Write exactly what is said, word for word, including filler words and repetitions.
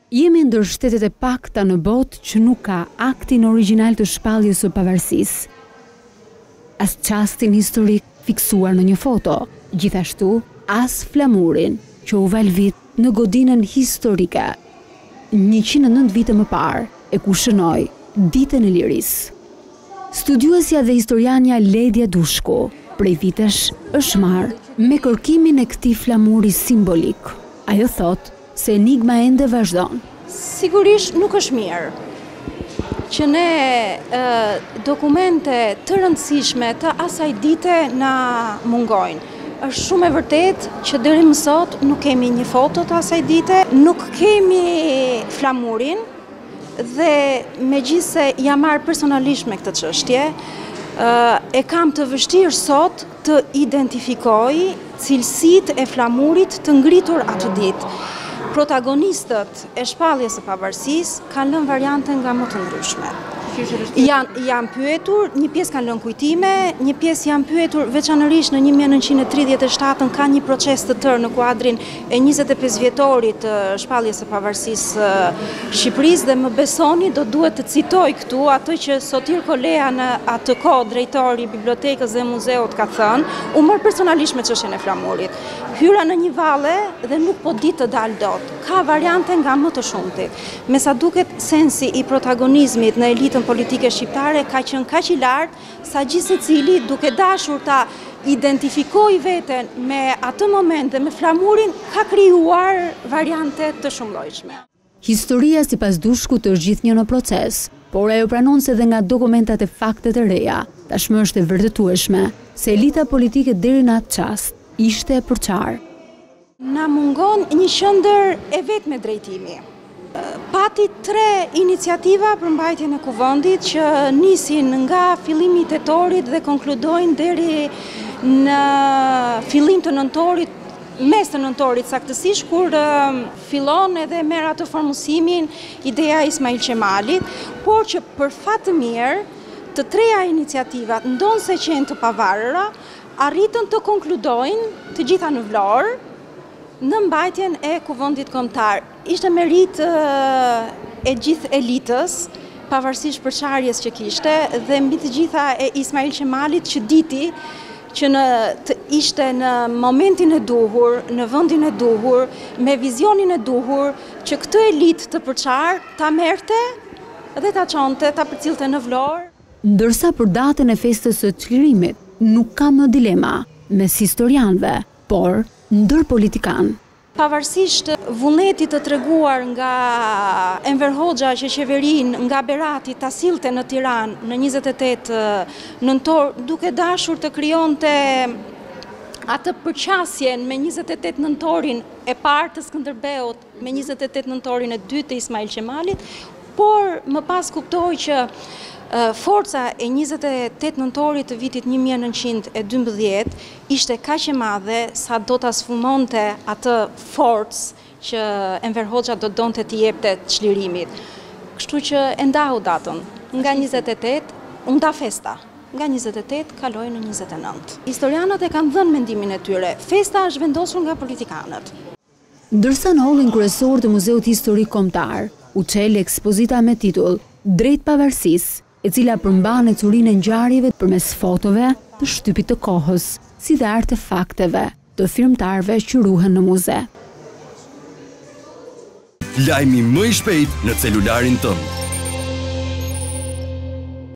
Jemi ndër shtetet e pakta në botë që nuk ka aktin origjinal të shpalljes së pavarësisë. As çastin historik fiksuar në një foto, gjithashtu as flamurin që u valvit në godinën historike njëqind e nëntë vite më parë e ku shënoi ditën e lirisë. Studiuesja dhe historianja Ledja Dushku prej vitesh është marrë me kërkimin e këtij flamuri simbolik. Ajo thot se enigma ende vazhdon. Sigurisht nuk është mirë që ne e, dokumente të rëndësishme të asaj dite na mungojnë. Është shumë e vërtet që deri më sot nuk kemi një foto të asaj dite, nuk kemi flamurin dhe megjithse jam marrë personalisht me këtë çështje, e kam të vështirë sot të identifikoj cilësitë e flamurit të ngritur atë ditë. Protagonistët e shpalljes së pavarësisë kanë lënë variante nga më të ndryshme. Janë janë pyetur, një pjesë kanë lënë kujtime, një pjesë janë pyetur veçanërisht në një mijë e nëntëqind e tridhjetë e shtatën ka një proces të tërë në kuadrin e njëzet e pesë vjetorit të shpalljes së pavarësisë së Shqipërisë dhe më besoni do duhet të citoj këtu atë që Sotir Kolea në atë kohë drejtori i bibliotekës dhe muzeut ka thënë, u mor personalisht me çështjen e flamurit. Hyra në një valle dhe nuk po di të dal dot. Ka variante nga më të shumtit. Me sa duket sensi i protagonizmit në elitën politike shqiptare ka qenë kaq i lartë sa gjithë secili duke dashur ta identifikoj veten me atë moment dhe me flamurin ka krijuar variante të shumëllojshme. Historia sipas Dushkut është gjithnjë në proces, por ajo pranon se dhe nga dokumentat e faktet e reja, tashmë është e vërtetueshme se elita politike deri në atë çast ishte e përçarë. Na mungon një qendër e vetme drejtimi. Pati tre iniciativa për mbajtjen e kuvendit që nisin nga fillimi i tetorit dhe konkludojnë deri në fillim të nëntorit, mes të nëntorit saktësisht, kur uh, fillon edhe merr atë formosimin ideja e Ismail Qemalit, por që për fat të mirë, të treja iniciativat, ndonse qenë të pavarura, arritën të konkludojnë të gjitha në Vlorë në mbajtjen e kuvendit kombëtar. Ishte merit uh, e gjithë elitës, pavarësisht përçarjes që kishte, dhe mbi të gjitha e Ismail Qemalit që diti që në, të ishte në momentin e duhur, në vendin e duhur, me vizionin e duhur, që këtë elitë të përçar ta merrte dhe ta çonte, ta përcillte në Vlorë. Ndërsa për datën e festës së çlirimit nuk ka më dilema mes historianëve, por ndër politikan. Pavarësisht vullnetit të treguar nga Enver Hoxha që qeverin nga Berati ta sillte në Tiranë në njëzet e tetë nëntor, duke dashur të krijonte atë përqasjen me njëzet e tetë nëntorin e parë të Skënderbeut, me njëzet e tetë nëntorin e dytë të Ismail Qemalit, por më pas kuptoj që forca e njëzet e tetë nëntorit të vitit një mijë e nëntëqind e dymbëdhjetë ishte kaq e madhe sa do ta sfumonte atë forcë që Enver Hoxha do donte t'i jepte çlirimit. Kështu që e ndahu datën nga njëzet e tetë, u nda festa. Nga njëzet e tetë kaloi në njëzet e nëntë. Historianët e kanë dhënë mendimin e tyre. Festa është vendosur nga politikanët. Ndërsa në hollin kryesor të Muzeut Historik Kombëtar u çel ekspozita me titull Drejt pavarësisë, e cila përmban e curinë e ngjarjeve përmes fotove të shtypit të kohës, si dhe artefakteve të firmtarëve që ruhen në muze. Lajmi më i shpejt në celularin tënd.